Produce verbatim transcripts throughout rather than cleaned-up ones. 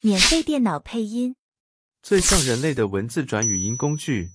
免费电脑配音， 最像人类的文字转语音工具。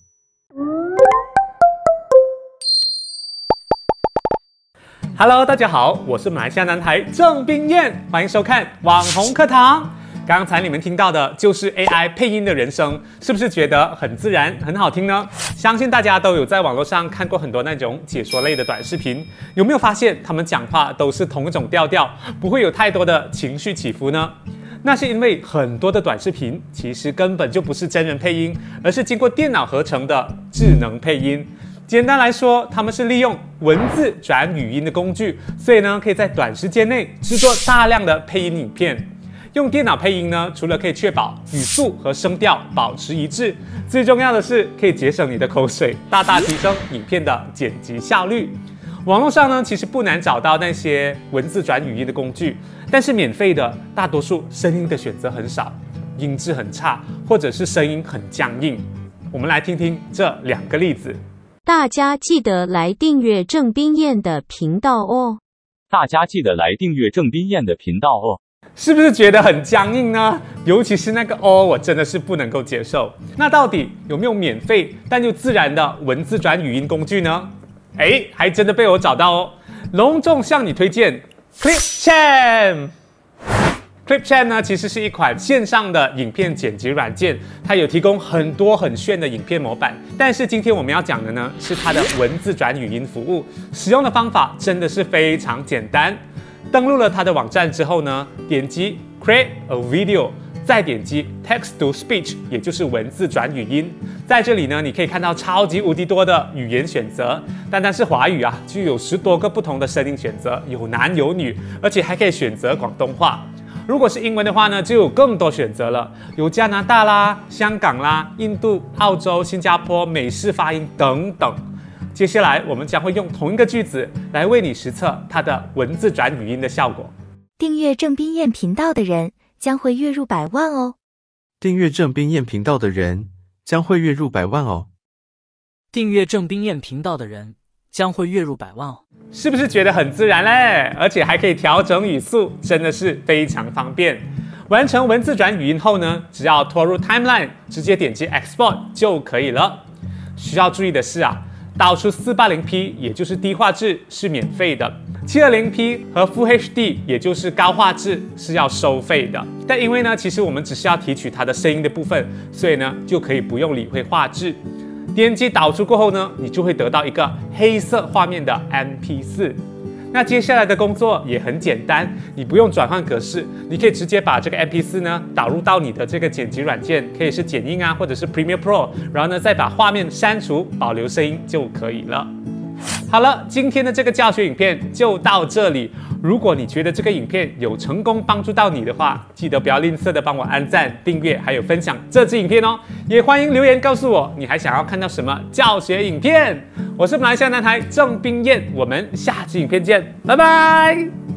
Hello， 大家好，我是马来西亚男孩郑彬彦，欢迎收看网红课堂。刚才你们听到的就是 A I 配音的人声，是不是觉得很自然、很好听呢？相信大家都有在网络上看过很多那种解说类的短视频，有没有发现他们讲话都是同一种调调，不会有太多的情绪起伏呢？那是因为很多的短视频其实根本就不是真人配音，而是经过电脑合成的智能配音。简单来说，他们是利用文字转语音的工具，所以呢，可以在短时间内制作大量的配音影片。用电脑配音呢，除了可以确保语速和声调保持一致，最重要的是可以节省你的口水，大大提升影片的剪辑效率。网络上呢，其实不难找到那些文字转语音的工具，但是免费的大多数声音的选择很少，音质很差，或者是声音很僵硬。我们来听听这两个例子。 大家记得来订阅郑彬彦的频道哦！ 大家记得来订阅郑彬彦的频道哦！ 是不是觉得很僵硬呢？尤其是那个哦，我真的是不能够接受。那到底有没有免费但又自然的文字转语音工具呢？哎，还真的被我找到哦！隆重向你推荐 Clipchamp。Clipchamp 呢，其实是一款线上的影片剪辑软件，它有提供很多很炫的影片模板。但是今天我们要讲的呢，是它的文字转语音服务。使用的方法真的是非常简单。登录了它的网站之后呢，点击 Create a Video， 再点击 Text to Speech， 也就是文字转语音。在这里呢，你可以看到超级无敌多的语言选择，单单是华语啊，就有十多个不同的声音选择，有男有女，而且还可以选择广东话。如果是英文的话呢，就有更多选择了，有加拿大啦、香港啦、印度、澳洲、新加坡、美式发音等等。接下来我们将会用同一个句子来为你实测它的文字转语音的效果。 订阅郑彬彦频道的人将会月入百万哦！ 订阅郑彬彦频道的人将会月入百万哦！ 订阅郑彬彦频道的人将会月入百万哦！ 是不是觉得很自然嘞？而且还可以调整语速，真的是非常方便。完成文字转语音后呢，只要拖入 Timeline， 直接点击 Export 就可以了。需要注意的是啊，导出 四八零 P 也就是低画质是免费的， 七二零 P 和 Full H D 也就是高画质是要收费的。但因为呢，其实我们只是要提取它的声音的部分，所以呢就可以不用理会画质。点击导出过后呢，你就会得到一个黑色画面的 M P 四。那接下来的工作也很简单，你不用转换格式，你可以直接把这个 M P 四 呢导入到你的这个剪辑软件，可以是剪映啊，或者是 Premiere Pro， 然后呢再把画面删除，保留声音就可以了。好了，今天的这个教学影片就到这里。如果你觉得这个影片有成功帮助到你的话，记得不要吝啬的帮我按赞、订阅，还有分享这支影片哦。也欢迎留言告诉我，你还想要看到什么教学影片？我是马来西亚男孩郑彬彦，我们下期影片见，拜拜。